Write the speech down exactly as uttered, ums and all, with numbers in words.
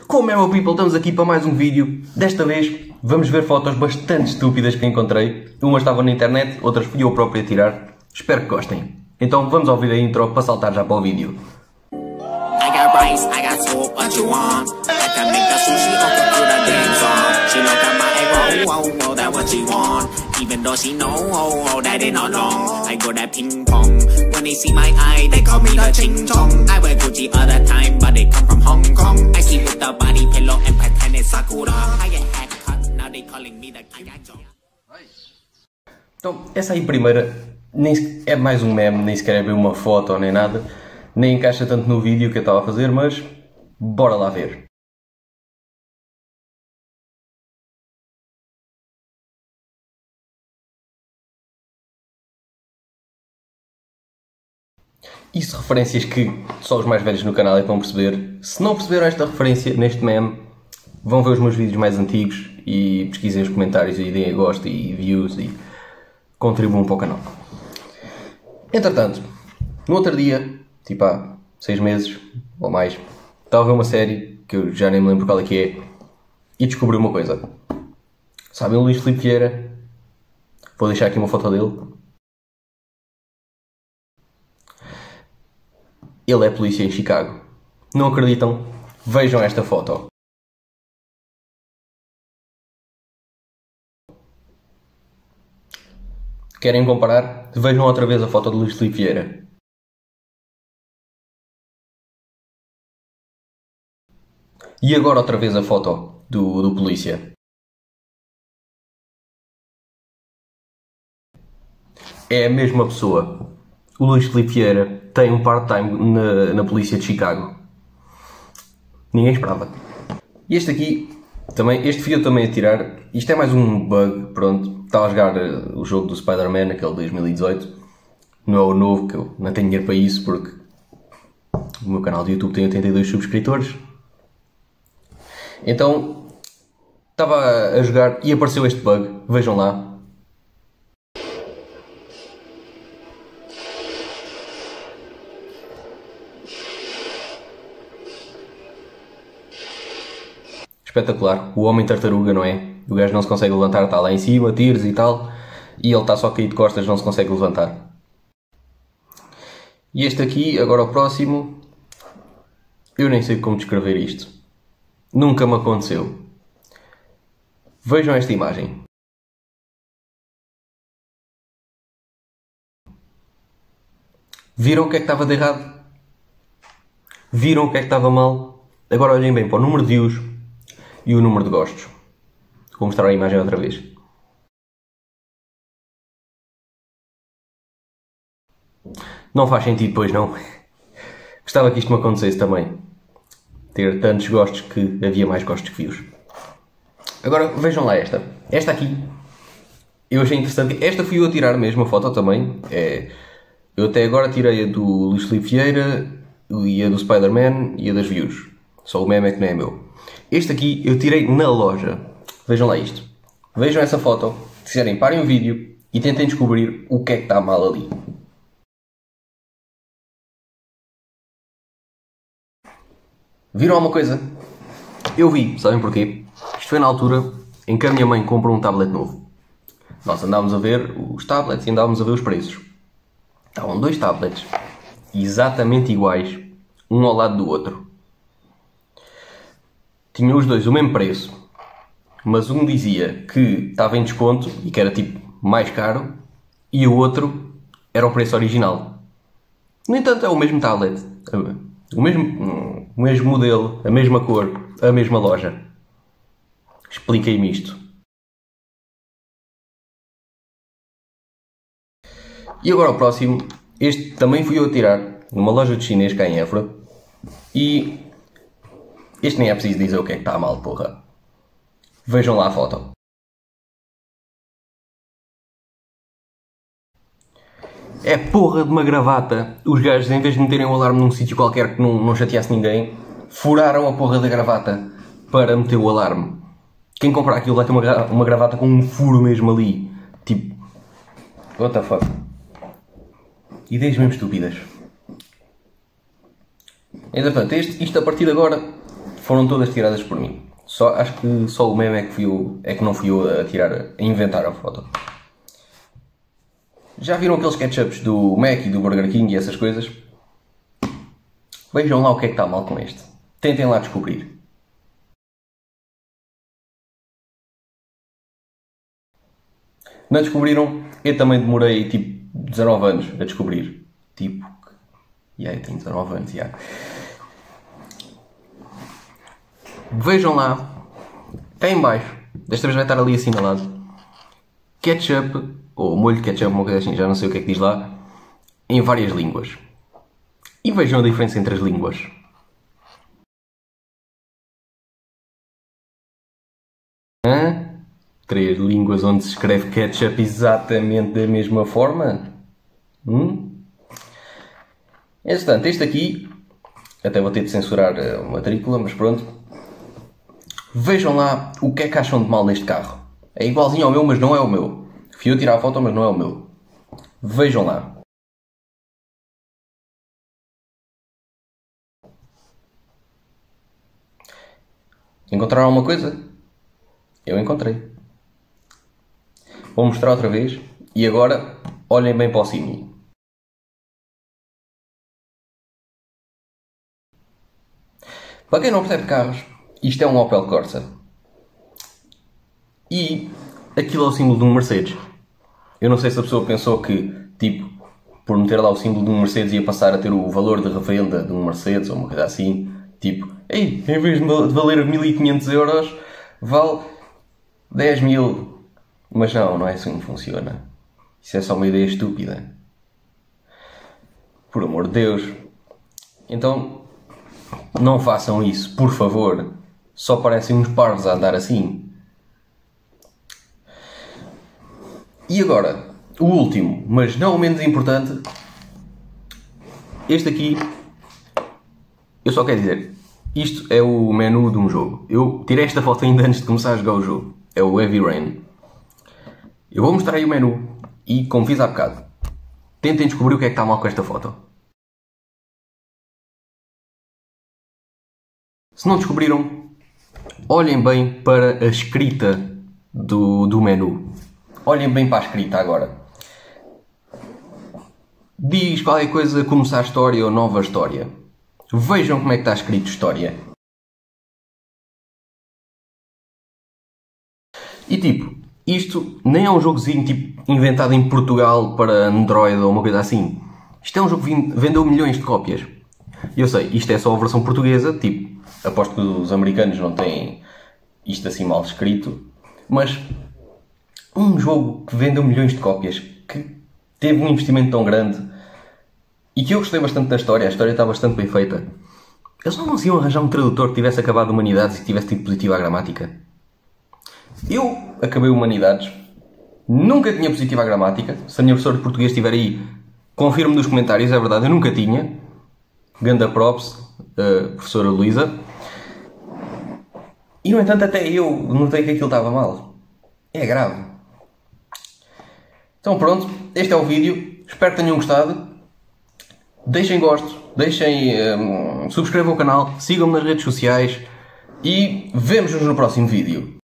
Como é, meu people, estamos aqui para mais um vídeo. Desta vez vamos ver fotos bastante estúpidas que encontrei. Umas estavam na internet, outras fui eu próprio a tirar. Espero que gostem. Então vamos ouvir a intro para saltar já para o vídeo. I got rice, I got soup, what you want? I can make the sushi or can put a dance on. She look at my egg roll, oh, oh, that what she want. Even though she know, oh, oh, that ain't no long. I go that ping pong. When they see my eye, they call me the ching chong. I wear Gucci all the time, but they come from Hong Kong. I see with the body pillow and pretend it's Sakura. I get haircut, now they calling me the King Kong. Então, essa aí primeira nem é mais um meme, nem sequer é bem uma foto nem nada. Nem encaixa tanto no vídeo que eu estava a fazer, mas bora lá ver. Isso, referências que só os mais velhos no canal é que vão perceber. Se não perceberam esta referência neste meme, vão ver os meus vídeos mais antigos e pesquisem os comentários e deem a gosto e views e contribuam para o canal. Entretanto, no outro dia, tipo há seis meses ou mais, estava a ver uma série que eu já nem me lembro qual é que é e descobri uma coisa. Sabem o Luís Filipe Vieira? Vou deixar aqui uma foto dele. Ele é polícia em Chicago. Não acreditam? Vejam esta foto. Querem comparar? Vejam outra vez a foto de Luís Filipe Vieira. E agora outra vez a foto do, do polícia. É a mesma pessoa. O Luís Filipe Vieira tem um part-time na, na polícia de Chicago. Ninguém esperava. E este aqui, também, este fui eu também a tirar. Isto é mais um bug, pronto. Estava a jogar o jogo do Spider-Man, aquele de dois mil e dezoito. Não é o novo, que eu não tenho dinheiro para isso, porque o meu canal de YouTube tem oitenta e dois subscritores. Então, estava a jogar e apareceu este bug. Vejam lá. Espetacular. O homem tartaruga, não é? O gajo não se consegue levantar, está lá em cima, tiros e tal. E ele está só caído de costas, não se consegue levantar. E este aqui, agora o próximo. Eu nem sei como descrever isto. Nunca me aconteceu. Vejam esta imagem. Viram o que é que estava de errado? Viram o que é que estava mal? Agora olhem bem para o número de views e o número de gostos. Vou mostrar a imagem outra vez. Não faz sentido, pois não. Gostava que isto me acontecesse também. Ter tantos gostos que havia mais gostos que views. Agora vejam lá esta. Esta aqui eu achei interessante. Esta fui eu a tirar mesmo a foto também. É, eu até agora tirei a do Luís Filipe Vieira e a do Spider-Man e a das views. Só o meme é que não é meu. Este aqui eu tirei na loja. Vejam lá isto. Vejam essa foto. Se quiserem, parem o vídeo e tentem descobrir o que é que está mal ali. Viram alguma coisa? Eu vi. Sabem porquê? Isto foi na altura em que a minha mãe comprou um tablet novo. Nós andávamos a ver os tablets e andávamos a ver os preços. Estavam dois tablets exatamente iguais, um ao lado do outro. Tinham os dois o mesmo preço, mas um dizia que estava em desconto e que era tipo mais caro e o outro era o preço original. No entanto, é o mesmo tablet, o mesmo, o mesmo modelo, a mesma cor, a mesma loja. Expliquei-me isto. E agora o próximo. Este também fui eu a tirar numa loja de chinês cá em Évora. E este nem é preciso dizer o que é que está mal, porra. Vejam lá a foto. É porra de uma gravata. Os gajos, em vez de meterem o alarme num sítio qualquer que não, não chateasse ninguém, furaram a porra da gravata para meter o alarme. Quem comprar aquilo vai ter uma, uma gravata com um furo mesmo ali. Tipo, what the fuck. Ideias mesmo estúpidas. Entretanto, este, isto a partir de agora foram todas tiradas por mim. Só, acho que só o meme é que, fui eu, é que não fui eu a tirar, a inventar a foto. Já viram aqueles ketchups do Mac e do Burger King e essas coisas? Vejam lá o que é que está mal com este. Tentem lá descobrir. Não descobriram? Eu também demorei tipo dezanove anos a descobrir. Tipo... E aí, tenho dezanove anos, já. Vejam lá. Cá em baixo. Desta vez vai estar ali assinalado. Ketchup, ou molho de ketchup, uma coisa assim, já não sei o que é que diz lá. Em várias línguas. E vejam a diferença entre as línguas. Hã? Três línguas onde se escreve ketchup exatamente da mesma forma? Hum? Entretanto, este aqui, até vou ter de censurar a matrícula, mas pronto. Vejam lá o que é que acham de mal neste carro. É igualzinho ao meu, mas não é o meu. Fui eu tirar a foto, mas não é o meu. Vejam lá. Encontraram alguma coisa? Eu encontrei. Vou mostrar outra vez. E agora, olhem bem para o símbolo. Para quem não percebe carros, isto é um Opel Corsa. E aquilo é o símbolo de um Mercedes. Eu não sei se a pessoa pensou que, tipo, por meter lá o símbolo de um Mercedes ia passar a ter o valor de revenda de um Mercedes ou uma coisa assim. Tipo, ei, em vez de valer mil e quinhentos euros, vale dez mil. Mas não, não é assim que funciona. Isso é só uma ideia estúpida. Por amor de Deus. Então, não façam isso, por favor. Só parecem uns parvos a andar assim. E agora, o último, mas não o menos importante. Este aqui, eu só quero dizer, isto é o menu de um jogo. Eu tirei esta foto ainda antes de começar a jogar o jogo. É o Heavy Rain. Eu vou mostrar aí o menu e, como fiz há bocado, tentem descobrir o que é que está mal com esta foto. Se não descobriram, olhem bem para a escrita do, do menu. Olhem bem para a escrita agora. Diz qualquer coisa, começar a história ou nova história. Vejam como é que está escrito história. E tipo, isto nem é um jogozinho tipo, inventado em Portugal para Android ou uma coisa assim. Isto é um jogo que vendeu milhões de cópias. E eu sei, isto é só a versão portuguesa, tipo, aposto que os americanos não têm isto assim mal escrito, mas um jogo que vendeu milhões de cópias, que teve um investimento tão grande e que eu gostei bastante da história, a história está bastante bem feita. Eles não conseguiam arranjar um tradutor que tivesse acabado Humanidades e que tivesse tido positivo à gramática. Eu acabei Humanidades, nunca tinha positivo à gramática. Se a minha professora de português estiver aí, confirme nos comentários, é verdade, eu nunca tinha. Ganda props, uh, professora Luísa. E no entanto até eu notei que aquilo estava mal. É grave. Então pronto, este é o vídeo. Espero que tenham gostado. Deixem gosto, deixem, um, subscrevam o canal, sigam-me nas redes sociais e vemo-nos no próximo vídeo.